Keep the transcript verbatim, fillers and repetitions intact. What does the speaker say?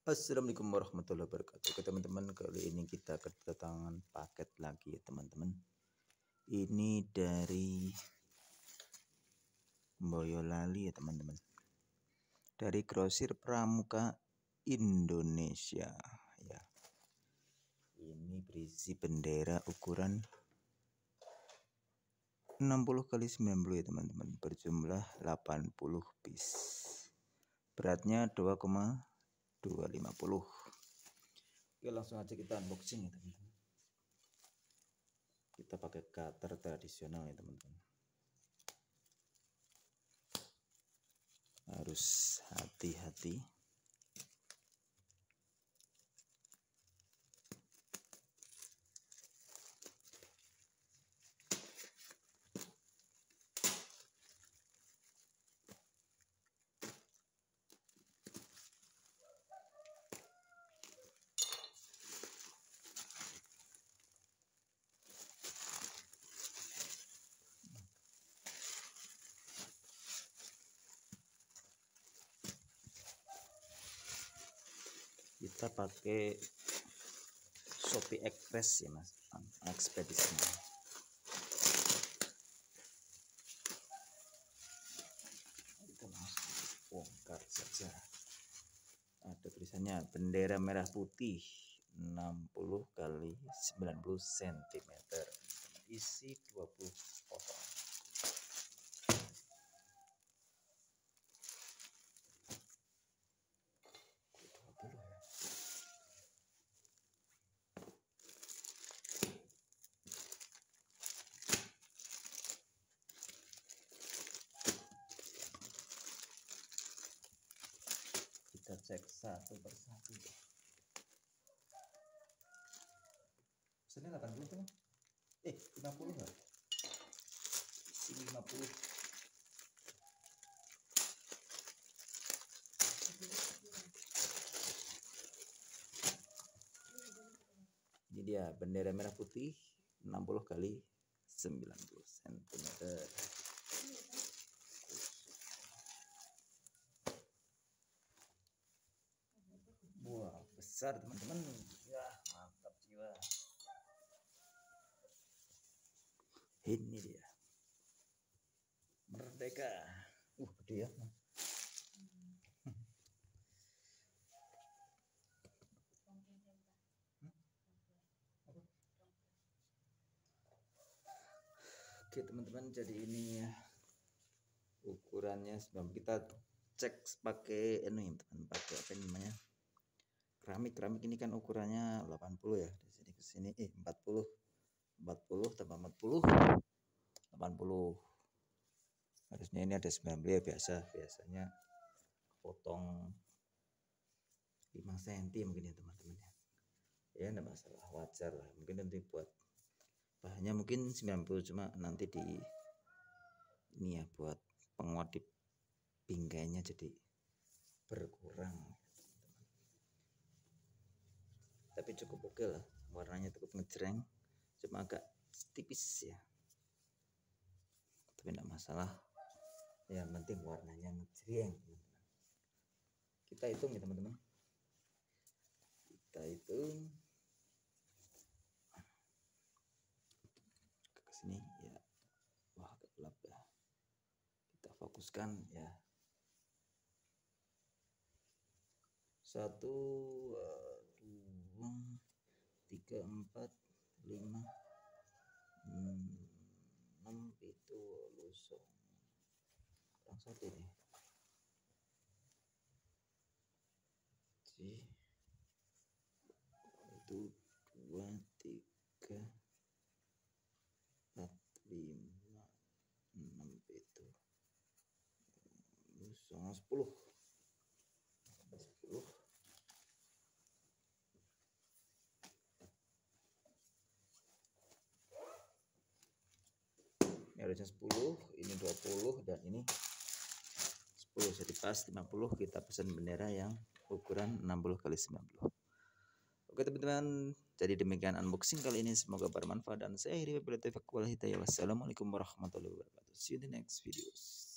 Assalamualaikum warahmatullahi wabarakatuh. Oke teman-teman, kali ini kita kedatangan paket lagi ya teman-teman. Ini dari Boyolali ya teman-teman. Dari Grosir Pramuka Indonesia ya. Ini berisi bendera ukuran enam puluh kali sembilan puluh ya teman-teman, berjumlah delapan puluh piece. Beratnya dua koma dua lima nol. Oke, langsung aja kita unboxing ya teman-teman. Kita pakai cutter tradisional ya teman-teman. Harus hati-hati. Kita pakai Shopee Express ya mas, ekspedisinya. Kita langsung bongkar saja. Ada tulisannya bendera merah putih enam puluh kali sembilan puluh sentimeter, isi dua puluh potong. Kita cek satu persatu. Sini delapan puluh tuh. Eh, lima puluh enggak? lima puluh. Ini dia bendera merah putih enam puluh kali sembilan puluh sentimeter. Wah, besar teman-teman. Ya, mantap jiwa. Ini dia. Merdeka. Uh, gede ya. Oke teman-teman, jadi ini ya ukurannya. Sebelum kita cek pakai ini teman, pakai apa namanya, keramik. Keramik ini kan ukurannya delapan puluh ya, dari sini ke sini eh empat puluh empat puluh tambah empat puluh delapan puluh. Harusnya ini ada sembilan puluh ya, biasa biasanya potong lima sentimeter mungkin ya teman-teman ya. Ya enggak masalah, wajar lah. Mungkin nanti buat bahannya mungkin sembilan puluh, cuma nanti di ini ya buat penguat di pinggainya jadi berkurang. Tapi cukup oke lah, warnanya cukup ngejreng, cuma agak tipis ya, tapi enggak masalah, yang penting warnanya ngejreng. Kita hitung ya teman-teman, kita hitung ke sini ya. Wah, agak gelap ya, kita fokuskan ya. Satu, dua, tiga, empat, lima, enam, itu lusong. Kurang satu nih. Jadi itu dua, tiga, empat, lima, enam, itu lusong sepuluh. sepuluh. Ini harusnya sepuluh, ini dua puluh, dan ini sepuluh, jadi pas lima puluh. Kita pesan bendera yang ukuran enam puluh kali sembilan puluh. Oke teman-teman, jadi demikian unboxing kali ini, semoga bermanfaat dan saya akhiri wabillahi taufiq wal hidayah. Wassalamualaikum warahmatullahi wabarakatuh. See you in the next videos.